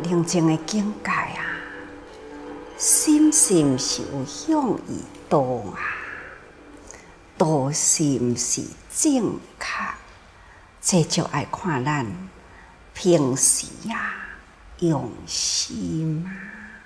宁静的境界啊，心是是有向伊导啊，导心是正确，这就爱看咱平时啊用心啊。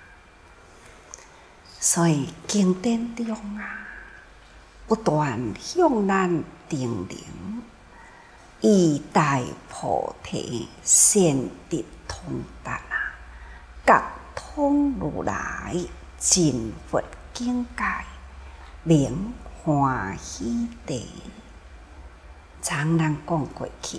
所以经典中啊，不断向咱叮咛，以大菩提先得通达啊，觉通如来真佛境界，名欢喜地。昨咱讲过去，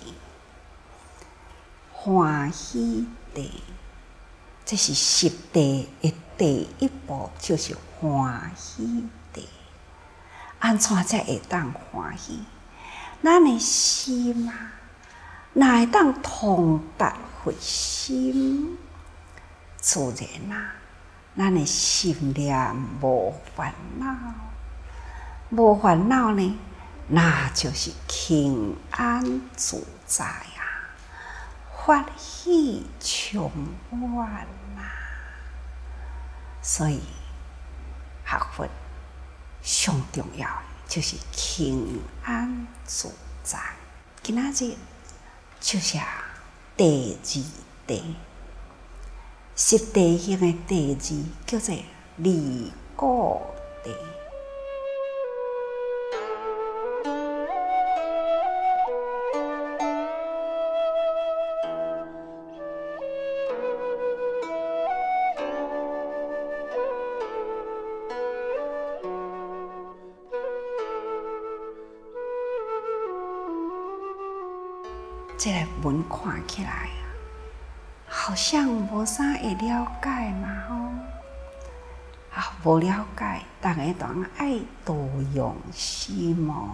欢喜地，这是十地的第一步，就是欢喜地。安怎才会当欢喜？咱的心啊，哪会当通达佛心？自然啊，咱的心念无烦恼，无烦恼呢，那就是轻安自在啊，法喜充满啊。所以学佛上重要的就是轻安自在。今仔日就写第二地，是地形的第二，叫做离故地。这个文看起来啊，好像无啥会了解嘛吼，无了解，大家当爱多用心哦。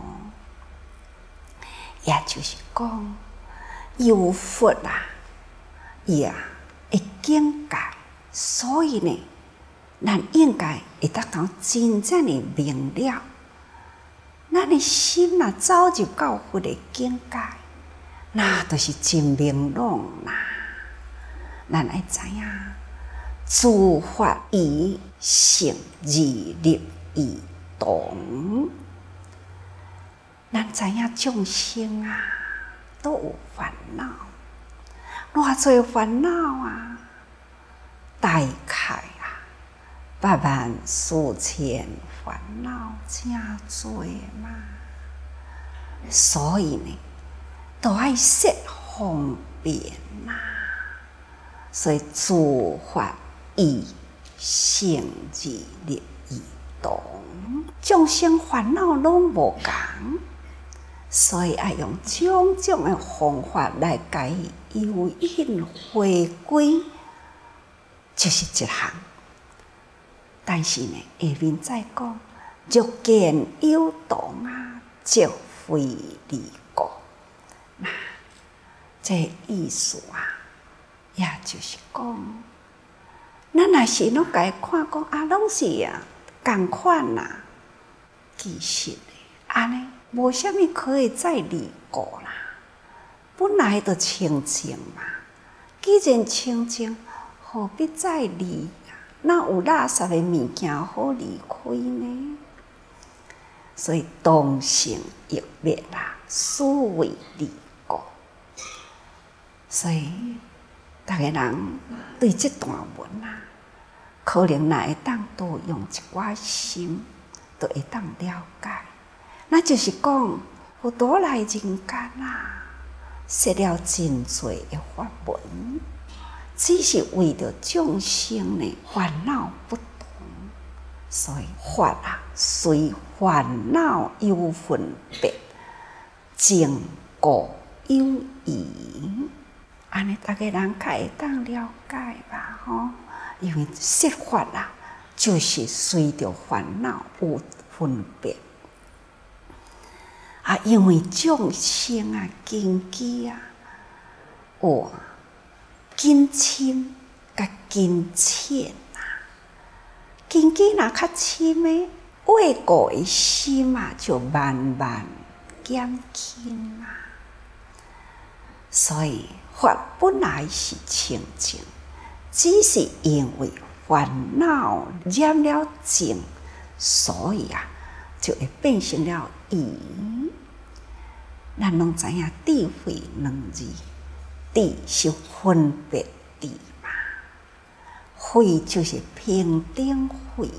也就是讲，有佛啊，伊啊会境界，所以呢，咱应该会得到真正的明了，咱的心啊，早就到佛的境界。那就是真明朗啦！咱爱知影，诸法以性而立而动。咱知影众生啊，都有烦恼，偌侪烦恼啊！大概啊，84000烦恼真多嘛，所以呢，都爱设方便呐，所以诸法以性而立而动，众生烦恼拢无共，所以爱用种种的方法来甲伊诱引回归，就是一项。但是呢，下面再讲，欲见有动啊，即非离故。那这意思啊，也就是讲，咱若是拢家看讲啊，拢是啊共款啦，其实呢，安尼无啥物可以再离故啦。本来就清净嘛，既然清净，何必再离啊？哪有垃圾的物件好离开呢？所以当成欲灭啦，思维离。所以，逐个人对这段文啊，可能若会当多用一寡心，就会当了解。那就是讲，佛陀来人间啊，说了真多的法文，只是为着众生的烦恼不同，所以法啊，随烦恼有分别，正果有异。安尼，大家人较会当了解吧？吼，因为说法啊，就是随着烦恼有分别啊。因为众生啊，根基啊，有根深甲根浅啊。根基若较深的，畏过的心啊，就慢慢减轻啊。所以法本来是清净， 只是因为烦恼染了净，所以就会变成了疑。咱拢知影智慧两字，智是分别智嘛，慧就是平等慧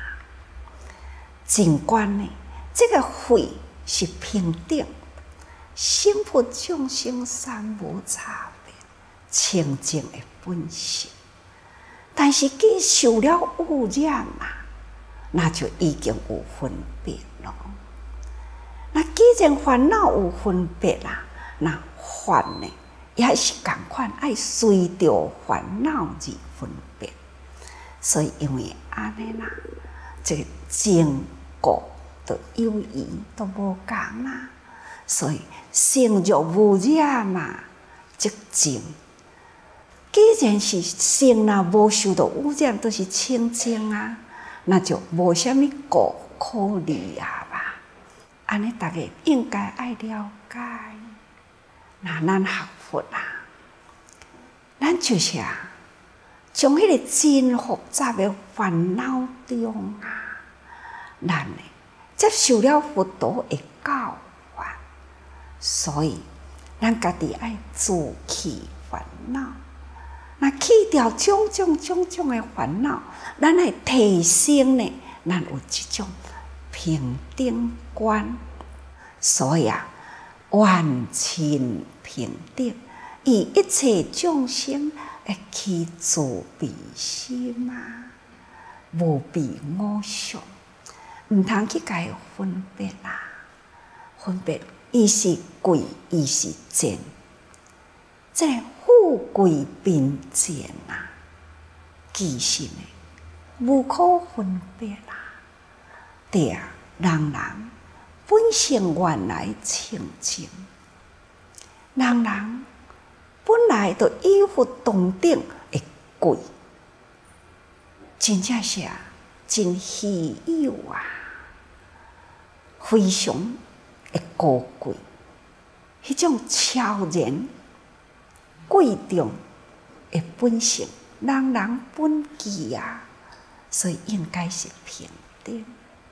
真观呢，这个慧是平等，心佛众生三无差别，清净的本性。但是既受了污染那就已经有分别了。那既然烦恼有分别那烦呢，也是同款，爱随着烦恼而分别。所以因为安尼这个正果的有异都无同所以性就无染即净。既然是性无受到污染，都是清净那就无啥物过可虑吧。安尼大家应该爱了解。那咱学佛咱就是从迄个真复杂的烦恼中咱呢接受了佛陀的教法，所以咱家己爱自去烦恼。那去掉种种的烦恼，咱来提升呢，咱有这种平等观。所以完全平等，以一切众生会起慈悲心无比我相，唔通去甲伊分别分别伊是贵，伊是贱，这富贵贫贱其实呢无可分别对人本性原来清净，人本来就依佛同等会贵，真正是真稀有非常会高贵，迄种超然贵重的本性，人本具所以应该是平等。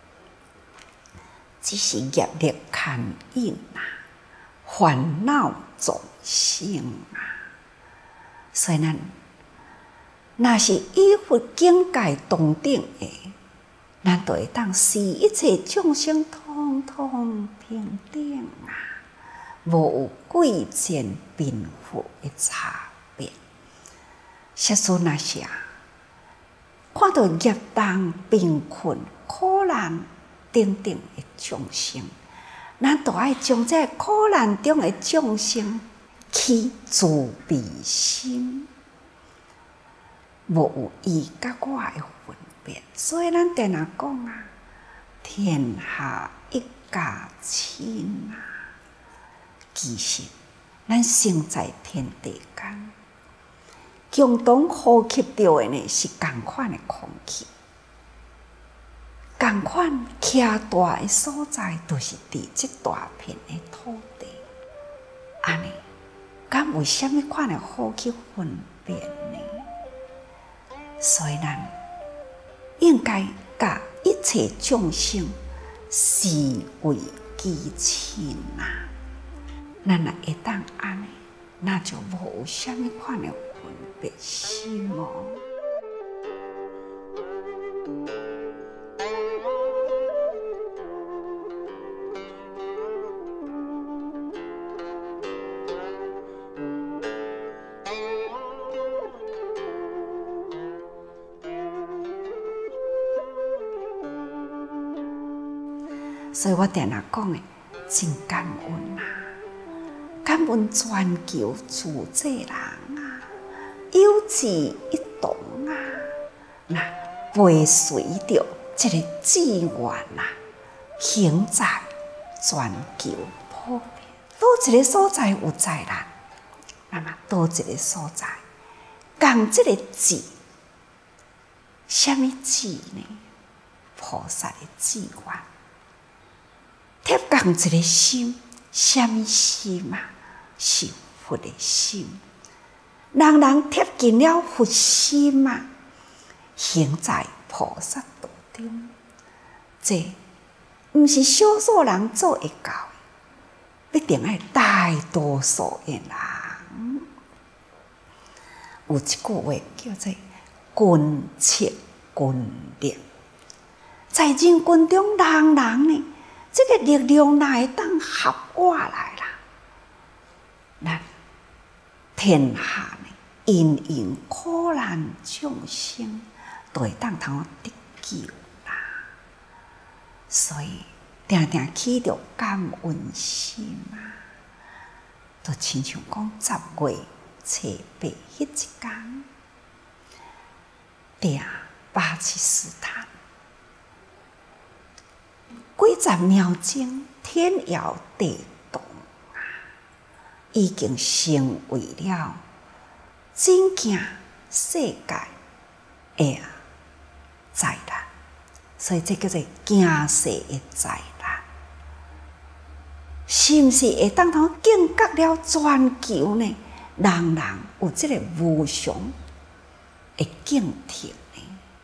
只是业力牵引烦恼众生所以咱若是依佛境界同等的，咱就会当视一切众生通通平等无有贵贱贫富的差别。实说若是看到业重贫困苦难等等的众生，咱就爱将这苦难中的众生起慈悲心，无有伊甲我的分别。所以咱定讲天下一家亲其实咱生在天地间，共同呼吸到的呢是同款的空气。同款徛大的所在，都是伫这大片的土地。安尼，敢为什么款的好去分辨呢？所以咱应该甲一切众生视为己亲咱若会当安尼，那就无有什么款的分别心所以我定定讲的，真感恩感恩全球自济人有志一同那陪随着这个志愿行在全球普遍。倒一个所在有灾难，那么倒一个所在讲这个志，什么志呢？菩萨的志愿。贴讲一个心，什么心是佛的心。 人人贴近了佛心啊，行在菩萨道中。这毋是少数人做会到的，必定爱大多数的人。有一句话叫做“君策君力”，在人群中，人人呢，这个力量哪会当合我来啦？咱天下呢，因缘苦难众生，都会当通得救啦。所以，定定起着感恩心啊，就亲像讲10月初8迄一天，定巴基斯坦几十秒钟，天摇地动啊，已经成为了真正世界的灾难。所以这叫做惊世的灾难，是毋是会当通警觉了全球呢？人人有这个无常的警惕呢？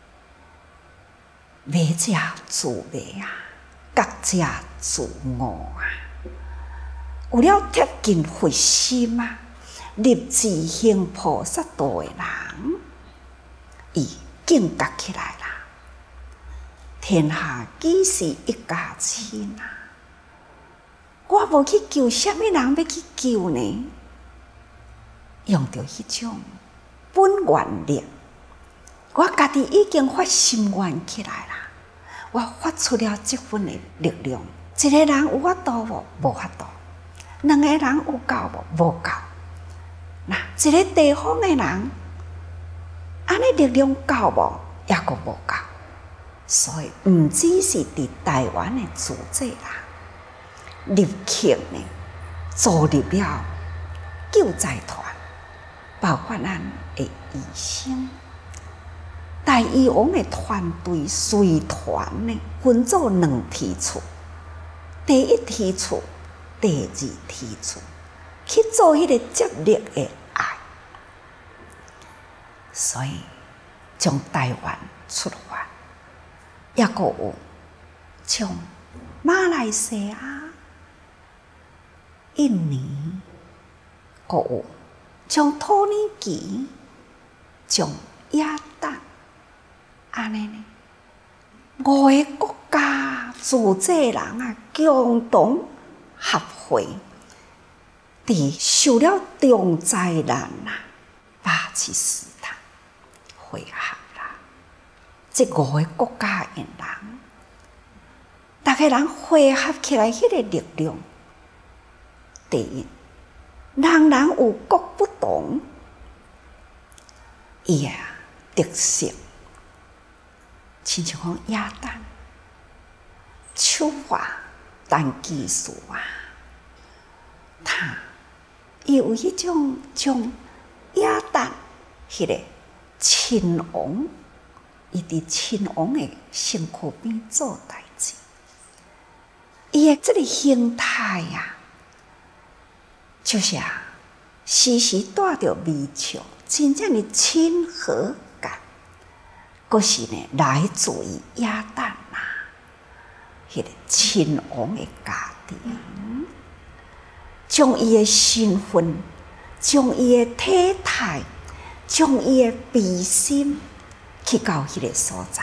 迷者自迷啊，觉者自误啊。有了贴近佛心啊，立志行菩萨道的人，伊警觉起来啦。天下几是一家亲啊！我无去救，什么人要去救呢？用着迄种本愿力，我家己已经发心愿起来啦。我发出了这份的力量。一个人有法度无？无法度。两个人有够无？无够。那一个地方的人，安尼力量够无？也阁无够。所以，毋只是伫台湾的自治啦，立刻呢组立了救灾团，包括咱的医生、大医王的团队随团呢分做2梯次，第一梯次、第二梯次去做迄个接力的爱，所以从台湾出发。也阁有从马来西亚、印尼，阁有从土耳其、从约旦，安尼呢5个国家自治人啊，共同合会，伫受了重灾难啊，巴基斯坦会合。这5个国家的人，大家人汇合起来，迄个力量，第一，人人有各不同，伊啊特色，亲像讲约旦、手法、但技术啊，伊有迄种将约旦迄个亲王。伊伫亲王的身躯边做代志，伊的这个形态啊，就是时时带着微笑，真正的亲和感，佫是呢来自于约旦啊，迄个亲王的家庭，将伊的身份，将伊的体态，将伊的悲心。去到迄个所在，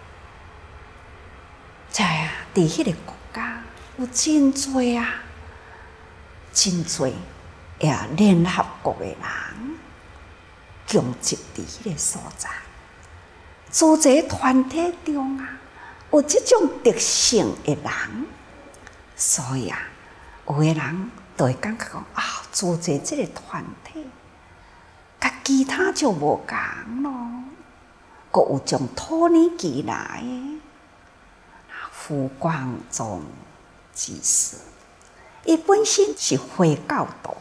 在伫迄个国家有真多啊，真多联合国的人共集伫迄个所在，组织团体中啊，有这种特性的人，所以有的人就会感觉讲组织这个团体，甲其他就无共咯。阁有从土耳其来的胡光宗居士，伊本身是回教徒，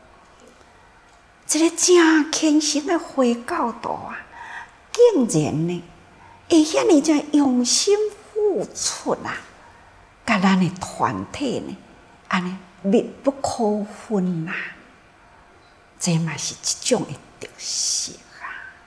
一个真虔诚的回教徒啊，竟然呢，会遐尼种用心付出啊，甲咱的团体呢，安尼密不可分啊，这嘛是一种的得失啊！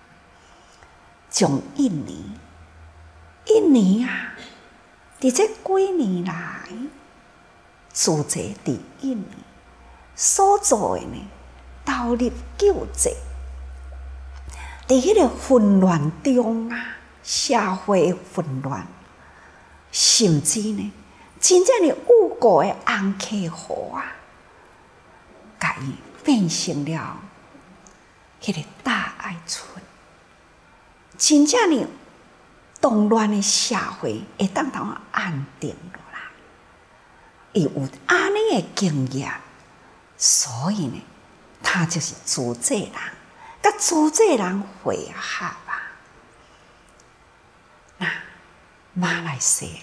从印尼啊，伫这几年来，自在伫印尼所做的呢，投入救济，伫迄个混乱中啊，社会混乱，甚至呢，真正的有辜的红客户啊，甲伊变成了迄个大爱村，真正的动乱的社会会当安定落来。伊有安尼的经验，所以呢，他就是主济人，甲主济人会合啊。那马来西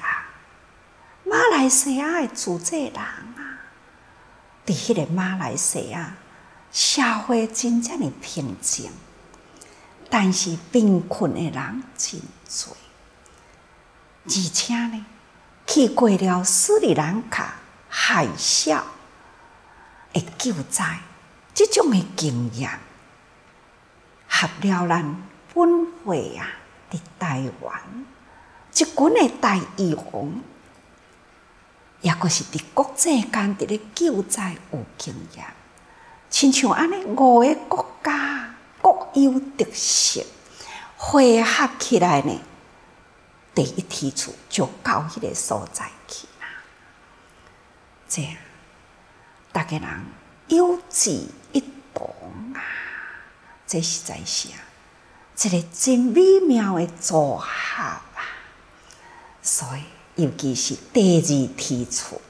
亚的主济人啊，伫迄个马来西亚社会真正的平静，但是贫困的人真多，而且呢，去过了斯里兰卡海啸的救灾，这种的经验，合了咱本会啊，伫台湾一群的大义工，也阁是伫国际间伫咧救灾有经验，亲像安尼5个国家各有特色，汇合起来呢，第一梯次就到迄个所在去啦。这样，大家人有志一同啊，这实在是一个真美妙的组合啊。所以，尤其是第二梯次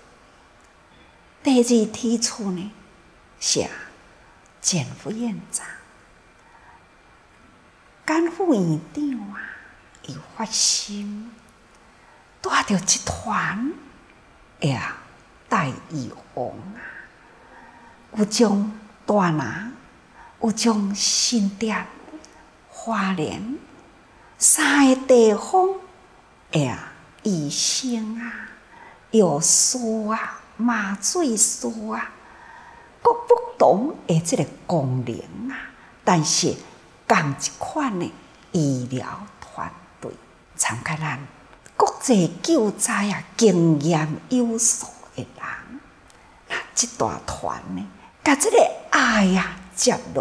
呢，是简副院长、简副院长啊，伊发心带着一团大义王啊，有将大拿，有将新店、花莲3个地方医生啊、药师啊、麻醉师啊，各不同的这个功能啊，但是同一款的医疗团队，参加咱国际救灾经验有素的人，这大团呢，把这个爱接落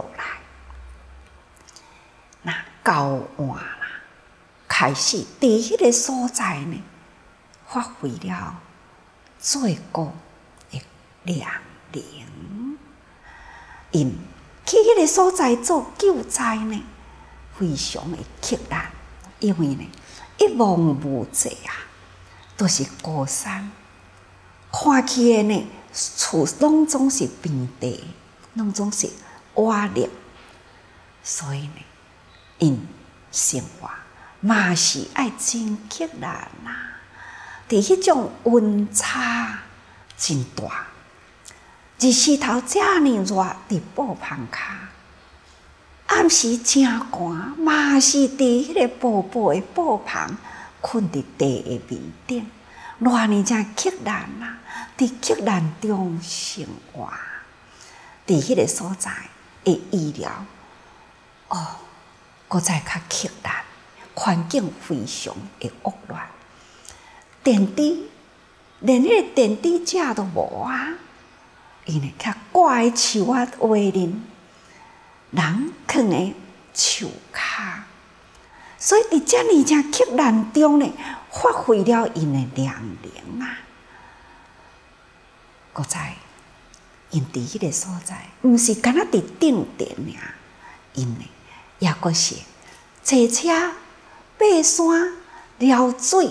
来，到晚啦，开始伫迄个所在呢，发挥了最高的亮灵。因去迄个所在做救灾呢，非常的困难，因为呢，一望无际都是高山，看起的呢，厝拢总是平地，拢总是瓦砾，所以呢，因生活嘛是爱真困难伫迄种温差真大，日时头遮尔热，伫布棚骹；暗时真寒，嘛是伫迄个薄薄的布棚，困伫地的面顶，偌呢真困难伫困难中生活，伫迄个所在的医疗，搁再较困难，环境非常的恶劣。电梯连迄个电梯架都无因为较挂在树仔下面，人囥在树骹，所以伫遮尔正困难中呢，发挥了因的亮灵搁再因伫迄个所在，毋是干那伫顶点尔，因呢也搁是坐车、爬山、撩水。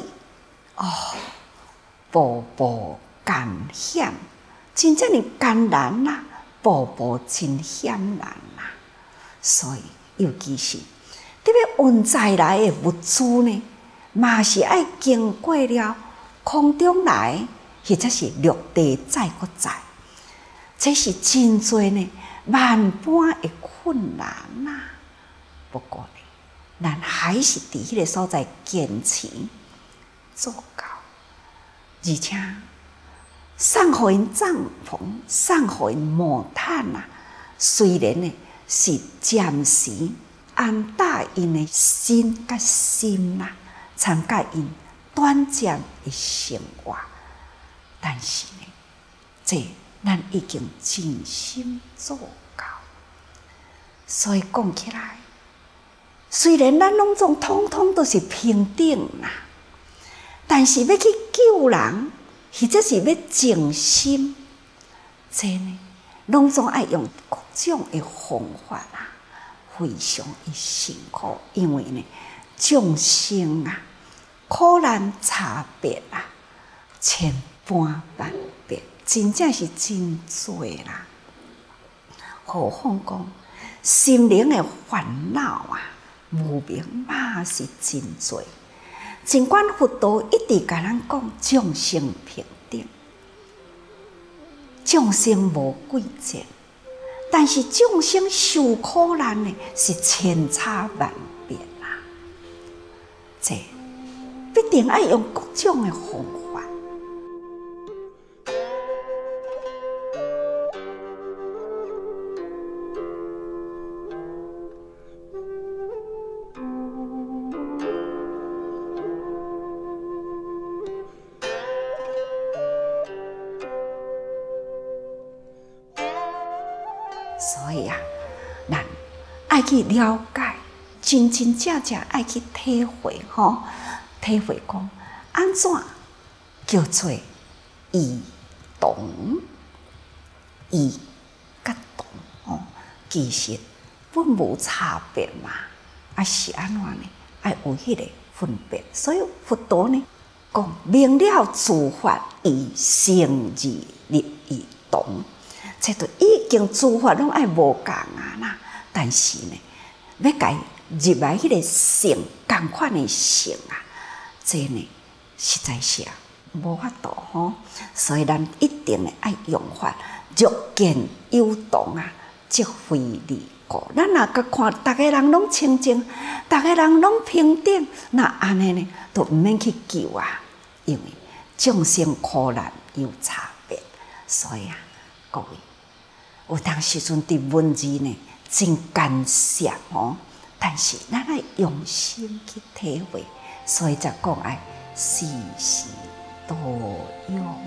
步步艰险，真正的艰难步步真险难所以，尤其是特别运载来的物资呢，嘛是爱经过了空中来，或者是陆地载搁载，这是真多呢万般的困难不过呢，咱还是伫迄个所在坚持做到，而且送互因帐篷，送互因毛毯虽然呢是暂时安大因的身甲心啦，参加因短暂的生活。但是呢，这咱已经尽心做到。所以讲起来，虽然咱拢总统统都是平等啦，但是要去救人，或者是要静心，这呢，拢总爱用各种的方法啦，非常的辛苦。因为呢，众生啊，苦难差别啊，千般万别，真正是真多啦。何况讲心灵的烦恼啊，无明嘛是真多。尽管佛陀一直甲咱讲众生平等，众生无贵贱，但是众生受苦难呢是千差万别啦。这必定要用各种的方法。所以啊，咱爱去了解，真真正正爱去体会吼，体会讲安怎叫做异同，异甲同哦，其实本无差别嘛，啊是安怎呢？爱有迄个分别。所以佛陀呢讲明了诸法以圣义立异同。这都已经诸法拢爱无共啊啦，但是呢，要甲伊入来迄个性共款的性啊，这呢实在是无法度吼。所以咱一定呢爱用法，若见有同啊，即非离故。咱若甲看，逐个人拢清净，逐个人拢平等，那安尼呢，都毋免去救啊，因为众生苦难有差别，所以啊，各位。有当时阵伫文字呢真干涉哦，但是咱爱用心去体会，所以才讲爱时时多用。